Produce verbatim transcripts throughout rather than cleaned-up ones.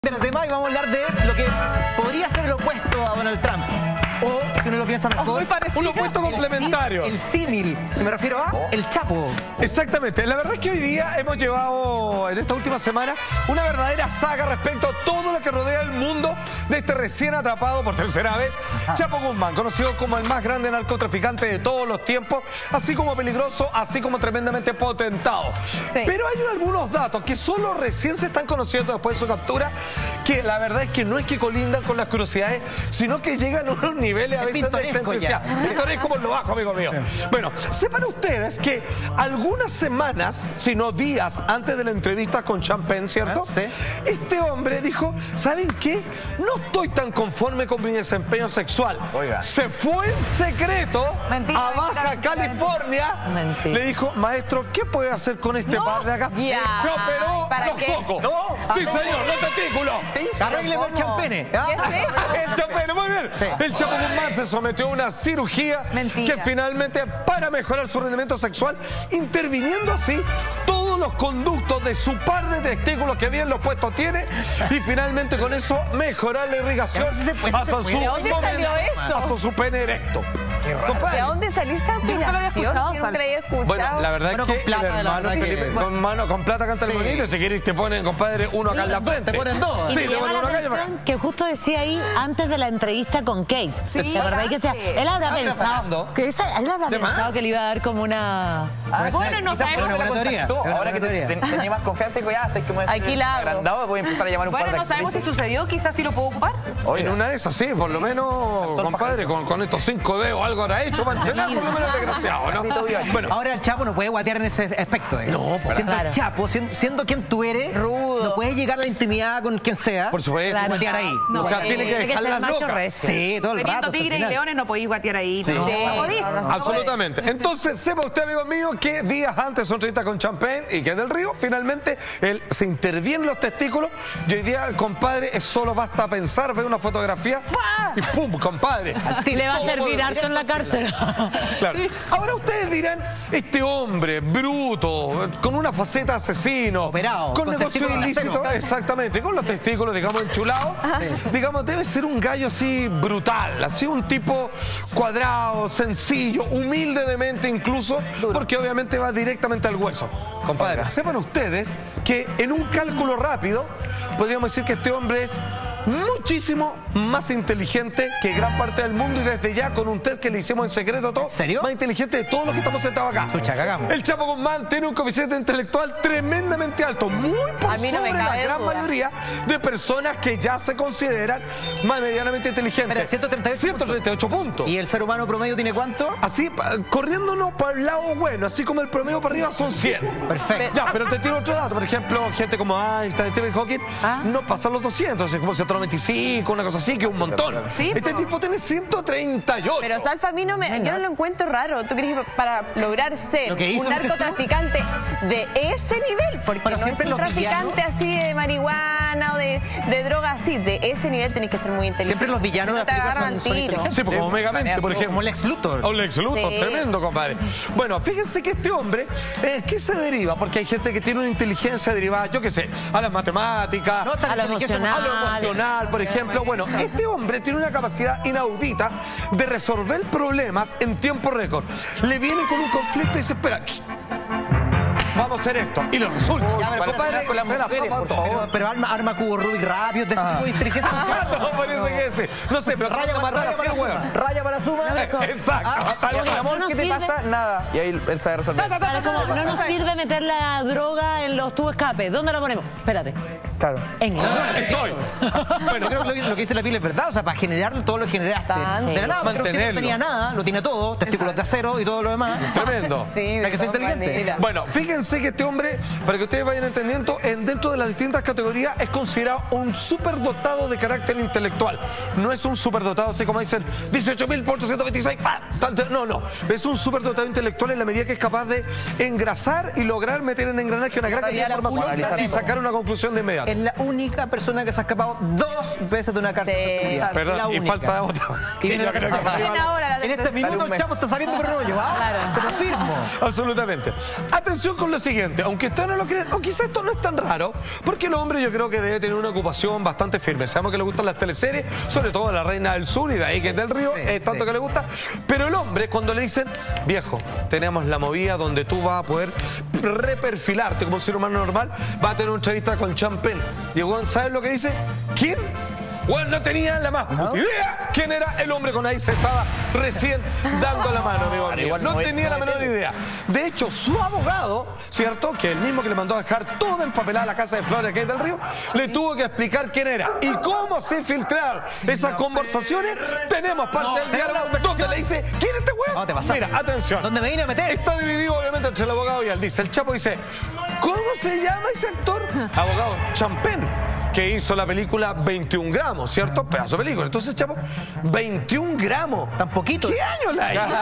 Del tema y vamos a hablar de lo que podría ser el opuesto a Donald Trump. O, si uno lo piensa mejor, un opuesto complementario. El símil. Me refiero a el Chapo. Exactamente. La verdad es que hoy día hemos llevado, en esta última semana, una verdadera saga respecto a todo lo que rodea el mundo de este recién atrapado por tercera vez, Chapo Guzmán, conocido como el más grande narcotraficante de todos los tiempos, así como peligroso, así como tremendamente potentado. Sí. Pero hay algunos datos que solo recién se están conociendo después de su captura, que la verdad es que no es que colindan con las curiosidades, sino que llegan a unos niveles a veces de excentricidad. Pintoresco por lo bajo, amigo mío. Bueno, sepan ustedes que algunas semanas, si no días antes de la entrevista con Champagne, ¿cierto? Sí. Este hombre dijo, ¿saben qué? No estoy tan conforme con mi desempeño sexual. Oiga. Se fue en secreto mentira, a Baja mentira, California. Mentira. Le dijo, maestro, ¿qué puede hacer con este no. par de acá? Yeah. Se operó los qué? cocos. No. Sí, señor, los testículos. Sí, arrégleme el champene. ¿Ah? ¿Qué es eso? El champene, muy bien. Sí. El Chapo Guzmán se sometió a una cirugía Mentira. que finalmente, para mejorar su rendimiento sexual, interviniendo así todos los conductos de su par de testículos que bien los puestos tiene, y finalmente con eso mejorar la irrigación hasta su, ¿De dónde salió eso? hasta su pene erecto. ¿De dónde salió esa operación? Nunca lo había escuchado. Nunca lo había escuchado. Bueno, la verdad bueno, es que con plata, hermano, la Felipe, que... con, mano, con plata canta sí. el bonito, y si quieres te ponen, compadre, uno acá en la frente. Te ponen dos. Y sí, te ponen uno acá y acá. Que justo decía ahí antes de la entrevista con Kate. Sí, ¿la verdad? Que sea, él habrá ah, pensado que eso, él habrá pensado que le iba a dar como una... Ah, bueno, no sabemos. Ahora que tenía más confianza y ya sé que me aquí la agrandado, voy a empezar a llamar un bueno, par de no sabemos si sucedió, quizás sí lo puedo ocupar. En una de esas sí, por lo menos, compadre, con, con estos cinco dedos algo habrá hecho para enseñar, por lo menos desgraciado, ¿no? Bueno, ahora el Chapo no puede guatear en ese aspecto. ¿eh? No, por siendo claro. el Chapo, siendo, siendo quien tú eres, rudo, no puedes llegar a la intimidad con quien sea. Por supuesto. Claro, guatear ahí. No, o sea, tiene que dejar las locas. Sí, todo el rato. Teniendo tigres y leones no podéis guatear ahí. Sí. No, Sí. no podís. Absolutamente. Entonces, sepa usted, amigo mío, que días antes de su entrevista con Champagne y que del Río, finalmente, él se interviene en los testículos, y hoy día el compadre solo basta pensar, ve una fotografía y ¡pum! Compadre. Le va a servir harto en la cárcel. Claro. Ahora ustedes dirán, este hombre bruto, con una faceta asesino, operado, con, con negocio ilícito, exactamente, con los testículos, digamos, enchulados, sí. digamos, debe ser un gallo así brutal, así un tipo cuadrado, sencillo, humilde de mente incluso, Duro. porque obviamente va directamente al hueso. Compadre, sepan ustedes que en un cálculo rápido podríamos decir que este hombre es muchísimo más inteligente que gran parte del mundo, y desde ya con un test que le hicimos en secreto todo, ¿En serio? más inteligente de todos los que estamos sentados acá. Chucha, cagamos. El Chapo Guzmán tiene un coeficiente intelectual tremendamente alto, muy por sobre no la gran duda. mayoría de personas que ya se consideran más medianamente inteligentes. Pero ciento treinta y ocho, ciento treinta y ocho puntos. puntos. ¿Y el ser humano promedio tiene cuánto? Así, corriéndonos para el lado bueno, así como el promedio para arriba son cien. Perfecto. Ya, pero te tiro otro dato. Por ejemplo, gente como Einstein, Stephen Hawking, ¿Ah? no pasan los doscientos, es como ciento veinticinco, una cosa así, que es un montón. Sí, este tipo tiene ciento treinta y ocho. Pero Salfa, a mí no me, yo no lo encuentro raro. ¿Tú crees que para lograr ser un narcotraficante de ese nivel? Porque pero no es un traficante villanos, así de marihuana o de, de droga así. De ese nivel tenés que ser muy inteligente. Siempre los villanos no te agarran son, son tiro. Sí, pues como Megamente, por ejemplo. Como Lex Luthor. O Lex Luthor, sí. Tremendo, compadre. Bueno, fíjense que este hombre, eh, ¿qué se deriva? Porque hay gente que tiene una inteligencia derivada, yo qué sé, a las matemáticas, no, a, lo emocional. a lo emocional, por ejemplo. Bueno, este hombre tiene una capacidad inaudita de resolver problemas en tiempo récord. Le viene con un conflicto y dice, espera, vamos a hacer esto, y lo resuelve. Oh, ya, compadre, con la se la zapa todo. Pero arma, arma cubo Rubik rápido, de ese tipo de inteligencia. No, parece que ese. No sé, pero raya para matar así, weón. Raya para suma. Exacto. ¿Qué te pasa? Nada. Y ahí él sabe resolver. No nos sirve meter la droga en los tubos escape. ¿Dónde la ponemos? Espérate. Claro. En el Estoy. Bueno, creo que lo, lo que dice la pila es verdad. O sea, para generarlo todo lo generaste. De la nada, porque usted no tenía nada, lo tiene todo, testículos de acero y todo lo demás. Tremendo. Sí, hay que ser inteligente. Bueno, fíjense que este hombre, para que ustedes vayan entendiendo, en dentro de las distintas categorías es considerado un superdotado de carácter intelectual. No es un superdotado así como dicen dieciocho mil por ciento veintiséis. No, no. Es un superdotado intelectual en la medida que es capaz de engrasar y lograr meter en engranaje una gran cantidad de información y sacar una conclusión de inmediato. Es la única persona que se ha escapado dos veces de una cárcel. Sí. Perdón, y falta otra. Y yo creo que ahora, en este minuto el Chapo está saliendo por rollo. ¿Ah? Claro. Te lo firmo. Absolutamente. Atención con lo siguiente, aunque ustedes no lo crean, o quizás esto no es tan raro, porque el hombre yo creo que debe tener una ocupación bastante firme. Sabemos que le gustan las teleseries, sobre todo La Reina del Sur y de ahí que es del Río, sí, es tanto sí. que le gusta. Pero el hombre, cuando le dicen, viejo, tenemos la movida donde tú vas a poder reperfilarte como ser humano normal, va a tener una entrevista con Champagne. Y el ¿sabes lo que dice? ¿Quién? Bueno, no tenía la más ¿No? idea quién era el hombre con ahí se estaba recién dando la mano, amigo mío. No tenía la menor idea. De hecho, su abogado, ¿cierto? Que el mismo que le mandó a dejar toda empapelada la casa de flores que hay del Río, le tuvo que explicar quién era y cómo se filtraron esas conversaciones. Tenemos parte del diálogo donde le dice, ¿quién es este güey? No, te pasaste. Mira, atención. ¿Dónde me vine a meter? Está dividido obviamente entre el abogado y él. Dice, el Chapo dice, ¿cómo se llama ese actor? Abogado, Champagne, que hizo la película veintiún gramos, ¿cierto? Pedazo de película. Entonces, Chapo, veintiún gramos. Tan poquito. ¿Qué año la hizo?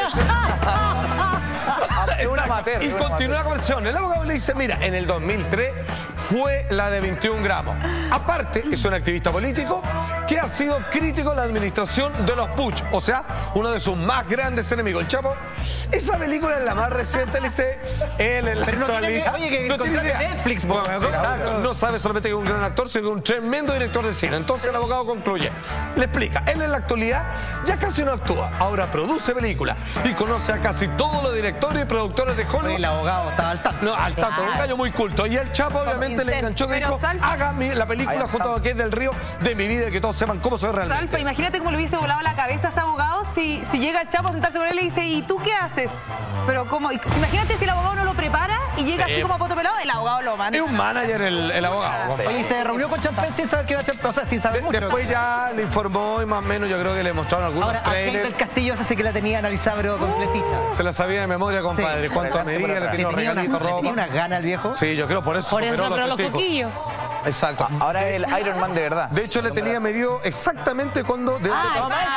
Una amateur, y continúa la conversación. El abogado le dice, mira, en el dos mil tres fue la de veintiún gramos. Aparte, es un activista político que ha sido crítico de la administración de los Puch, o sea, uno de sus más grandes enemigos. El Chapo, esa película es la más reciente, le dice él en la Pero actualidad. No tiene, oye, que no tiene idea. Netflix, bueno, exacto, no sabe solamente que es un gran actor, sino que es un tremendo director de cine. Entonces el abogado concluye, le explica, él en la actualidad ya casi no actúa, ahora produce películas y conoce a casi todos los directores y productores de Hollywood. El abogado estaba al tanto. No, al tanto, un gallo muy culto. Y el Chapo obviamente le enganchó que dijo, haga mi, la película junto a que es del Río de mi vida y que todos sepan cómo soy realmente. Salfa, imagínate cómo le hubiese volado la cabeza a ese abogado si, si llega el Chapo a sentarse con él y le dice, ¿y tú qué haces? Pero como, imagínate si el abogado no lo prepara y llega sí. así como a poto pelado, el abogado lo manda. Es un manager el, el abogado. Sí. Oye, se reunió con Champagne sin saber que era Champagne, o sea, sin saber de, mucho. Después ya le informó y más o menos yo creo que le mostraron algunos Ahora, trailers. del Castillo ese sí que la tenía analizada pero completita. Se la sabía de memoria, compadre. Sí. ¿Cuánto medía? Le tenía unos regalitos, ropa. ¿Tenía una gana el viejo? Sí, yo creo por eso. Por eso pero los coquillos. Exacto. Ahora es el Iron Man de verdad. De hecho, le tenía medido exactamente cuando... De ah,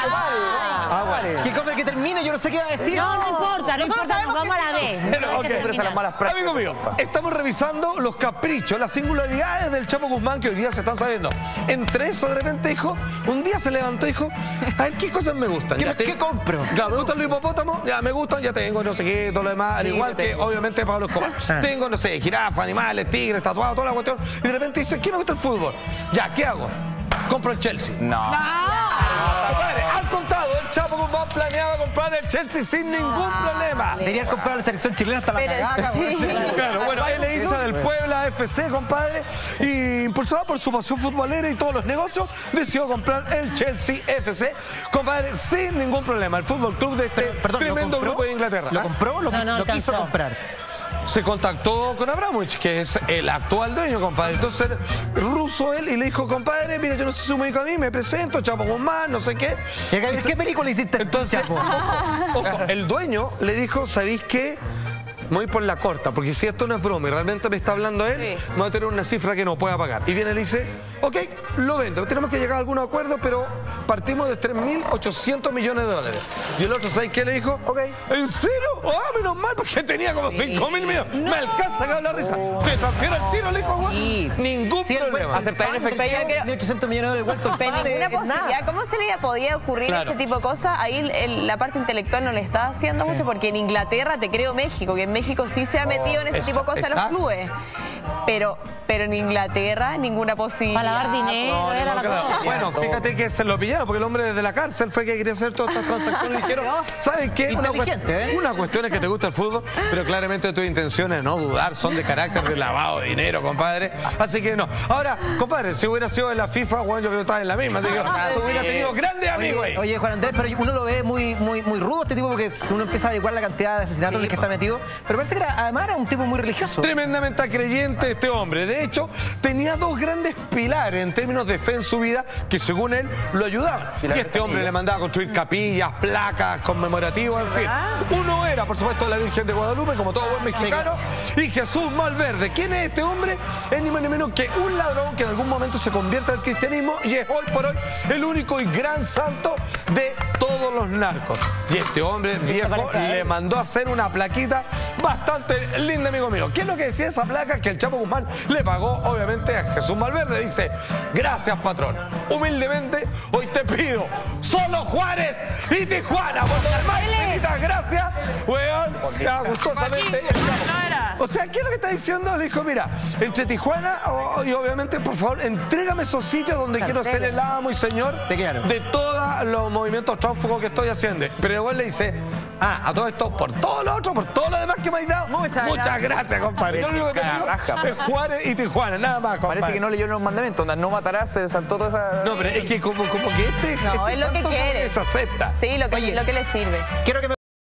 ah, ah, bueno. Que come que termine, yo no sé qué va a decir. No, no importa, no importa, nos vamos a la vez. Pero, okay. las malas Amigo mío, estamos revisando los caprichos, las singularidades del Chapo Guzmán que hoy día se están sabiendo. Entre eso, de repente dijo, un día se levantó y dijo, a ver, ¿qué cosas me gustan? ¿Qué, te... ¿qué compro? Claro, me gustan los hipopótamos, ya me gustan, ya tengo no sé qué, todo lo demás, al sí, igual que obviamente Pablo Escobar. Tengo, no sé, jirafas, animales, tigres, tatuados, toda la cuestión. Y de repente dice, ¿qué me gusta el fútbol? Ya, ¿qué hago? Compro el Chelsea. No. No. Compadre, al contado, el Chapo Guzmán planeaba comprar el Chelsea sin ningún no. problema. Debería comprar la selección chilena hasta la cagada. Sí. Claro, bueno, él es hincha del Puebla F C, compadre, y impulsado por su pasión futbolera y todos los negocios, decidió comprar el Chelsea F C, compadre, sin ningún problema. El Fútbol Club de este Pero, perdón, tremendo grupo de Inglaterra. ¿Lo compró o lo, no, no, lo quiso comprar? Se contactó con Abramovich, que es el actual dueño, compadre. Entonces, ruso él, y le dijo, compadre, mira, yo no soy su médico a mí, me presento, Chapo Guzmán, no sé qué. ¿Y Entonces, qué película hiciste? Entonces, Chapo? Ojo, ojo, el dueño le dijo, ¿sabéis qué? Me voy por la corta, porque si esto no es broma y realmente me está hablando él, sí. va a tener una cifra que no pueda pagar. Y viene y le dice, ok, lo vendo, tenemos que llegar a algún acuerdo, pero partimos de tres mil ochocientos millones de dólares. Y el otro, ¿sabes qué le dijo? Ok. ¿En serio? Ah, menos mal, porque tenía como cinco mil millones. No. Me alcanza a caer la risa. Te transfiero el tiro, le dijo, Juan. Sí. Ningún sí, problema. Aceptar en efecto. ochocientos millones de dólares. Pero ninguna posibilidad. ¿Cómo se le podía ocurrir claro. este tipo de cosas? Ahí el, la parte intelectual no le está haciendo sí. mucho, porque en Inglaterra, te creo México, que en México sí se ha metido en ese Eso, tipo de cosas exacto. en los clubes. Pero, pero en Inglaterra ninguna posibilidad. Para lavar dinero, no, era no, la claro. cosa. Bueno, fíjate que se lo pillaron, porque el hombre desde la cárcel fue que quería hacer todas estas transacciones. Y dijeron, ¿sabes qué? Una, cuest ¿eh? una cuestión es que te gusta el fútbol, pero claramente tus intenciones, no dudar, son de carácter de lavado de dinero, compadre. Así que no. Ahora, compadre, si hubiera sido en la FIFA, bueno, yo creo que estaba en la misma. Digo, hubiera tenido grandes amigos ahí. Oye, Juan Andrés, pero uno lo ve muy, muy, muy rudo este tipo, porque uno empieza a averiguar la cantidad de asesinatos sí, en los que está metido. Pero parece que era, además era un tipo muy religioso. Tremendamente creyente este hombre. De hecho, tenía dos grandes pilares en términos de fe en su vida que según él lo ayudaban. Y este hombre le mandaba a construir capillas, placas, conmemorativas, en fin. Uno era, por supuesto, la Virgen de Guadalupe, como todo buen mexicano, y Jesús Malverde. ¿Quién es este hombre? Es ni más ni menos que un ladrón que en algún momento se convierte al cristianismo y es hoy por hoy el único y gran santo de todos los narcos. Y este hombre viejo le mandó a hacer una plaquita bastante linda, amigo mío. ¿Qué es lo que decía esa placa? Que el Chapo Guzmán le pagó, obviamente, a Jesús Valverde. Dice, gracias, patrón. Humildemente, hoy te pido solo Juárez y Tijuana. Por lo demás, infinitas gracias, weón. Ya, gustosamente. El Chapo. O sea, ¿qué es lo que está diciendo? Le dijo, mira, entre Tijuana oh, y obviamente, por favor, entrégame esos sitios donde quiero ser el amo y señor sí, claro. de todos los movimientos tránsfugos que estoy haciendo. Pero igual le dice, ah, a todo esto, por todo lo otro, por todo lo demás que me has dado, muchas, muchas gracias, gracias, compadre. Yo lo único que te digo es Juárez y Tijuana, nada más, compadre. Parece que no leyó los mandamientos, no matarás, se saltó toda esa... No, pero es que como, como que este, no, este es lo que quiere. Se acepta. Sí, lo que, Oye, lo que le sirve. Quiero que me